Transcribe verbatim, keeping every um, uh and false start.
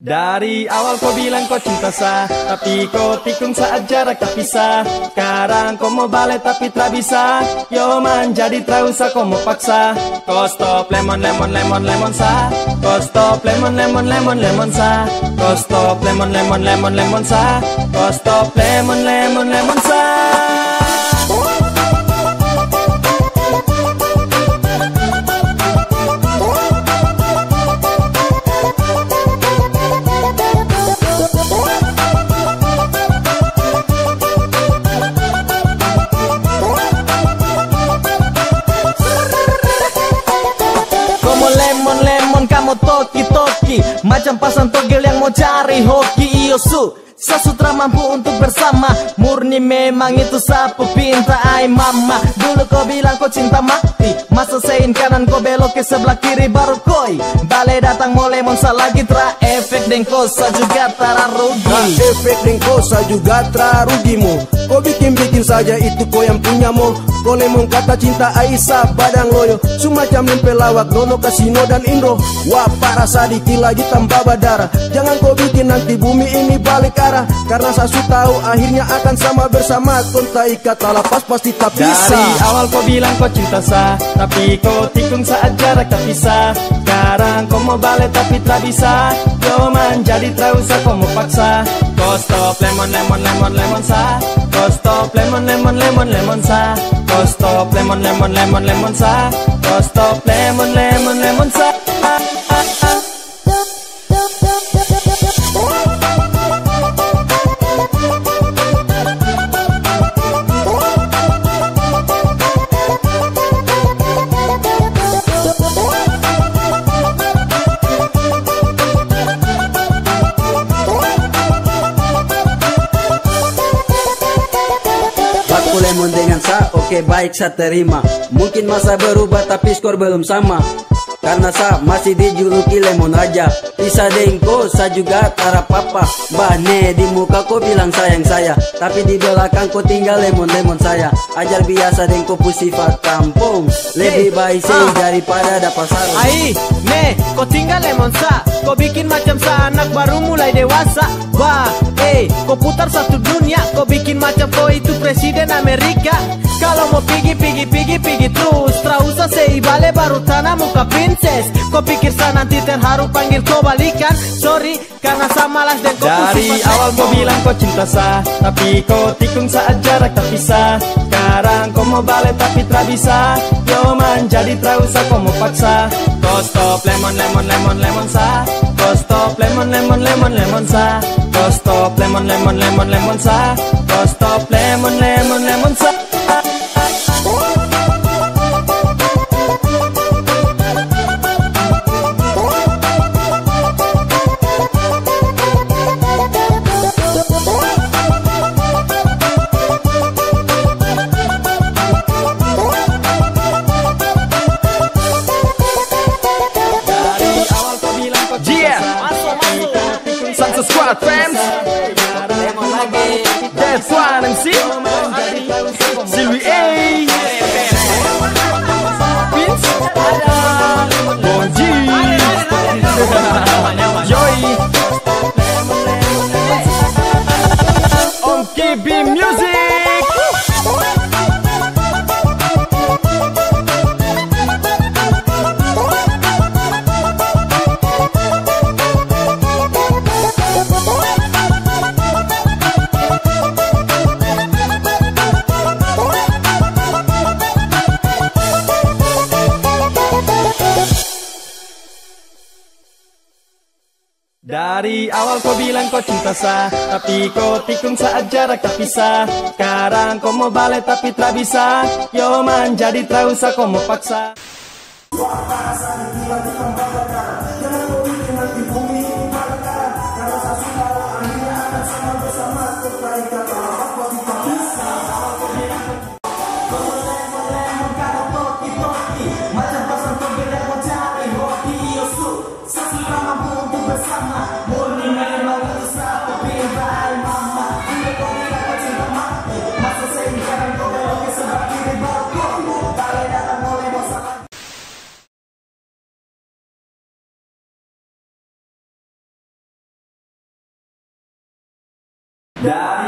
Dari awal kau bilang kau cinta sah, tapi kau tikung saat jarak tak pisah. Sekarang kau mau balik tapi tak bisa. Yo man jadi tak usah kau mau paksa. Kau stop lemon lemon lemon lemon sah. Kau stop lemon lemon lemon lemon sah. Kau stop lemon lemon lemon lemon sah. Kau stop lemon lemon lemon sah. Lemon-lemon kamu toki-toki macam pasang togel yang mau cari hoki. Iyo su Sasutra mampu untuk bersama. Murni memang itu sapu pinta ai mama. Dulu kau bilang kau cinta mati, masa sein kanan kau belok ke sebelah kiri baru koi balik datang mau lemon sa lagi tra efek dan kosa juga tara rugi. Tra efek dan kosa juga tra rugimu. Kau bikin-bikin saja itu kau yang punya mau. Kau lemon kata cinta Aisyah badang loyo semacam nempel lawak Nono Kasino dan Indro. Wah parah sadiki lagi tanpa badara. Jangan kau bikin nanti bumi ini balik arah, karena sasu tahu akhirnya akan sama bersama. Konta ikat lapas pasti tak bisa. Dari awal kau bilang kau cinta sah, tapi kau tikung saat jarak tak bisa. Sekarang kau mau balik tapi tak bisa. Yo man jadi tak usah kau mau paksa. Kau stop lemon lemon lemon lemon sah. Kau stop lemon lemon lemon lemon sah. Kau stop lemon lemon lemon lemon sah. Kau stop lemon lemon lemon sah. Aku lemon dengan sa, oke baik saya terima. Mungkin masa berubah tapi skor belum sama, karena sa masih dijuluki lemon aja. Bisa dengko, sa juga tara papa. Bahne di muka kau bilang sayang saya, tapi di belakang kau tinggal lemon-lemon saya. Ajar biasa dengko pusifat kampung, lebih baik sih ah. daripada dapat sarung. Ai, ne, kau tinggal lemon sa. Kau bikin macam sa anak baru mulai dewasa. Wah, eh, kau putar satu dunia. Kau bikin macam kau itu presiden Amerika. Kalau mau pigi, pigi, pigi, pigi terus. Trausa sei bale baru tanah muka princess. Kau pikir sa nanti terharu panggil kau balikan. Sorry, karena sa malas dan kau dari awal kau bilang kau cinta sah, tapi kau tikung saat jarak tak bisa. Sekarang kau mau balik tapi tak bisa. Yo man jadi tak usah kau mau paksa. Kau stop lemon lemon lemon lemon sah. Kau stop lemon lemon lemon lemon sah. Kau stop lemon lemon lemon lemon sah. Kau stop lemon lemon lemon sah. Squad fans, that's one M C, C V A, Vince, Bonji, Joy, Om K B Music. Dari awal kau bilang kau cinta sah, tapi kau tikung saat jarak tak pisah. Sekarang kau mau balik tapi tak bisa. Yo man jadi tak usah kau mau paksa. Dan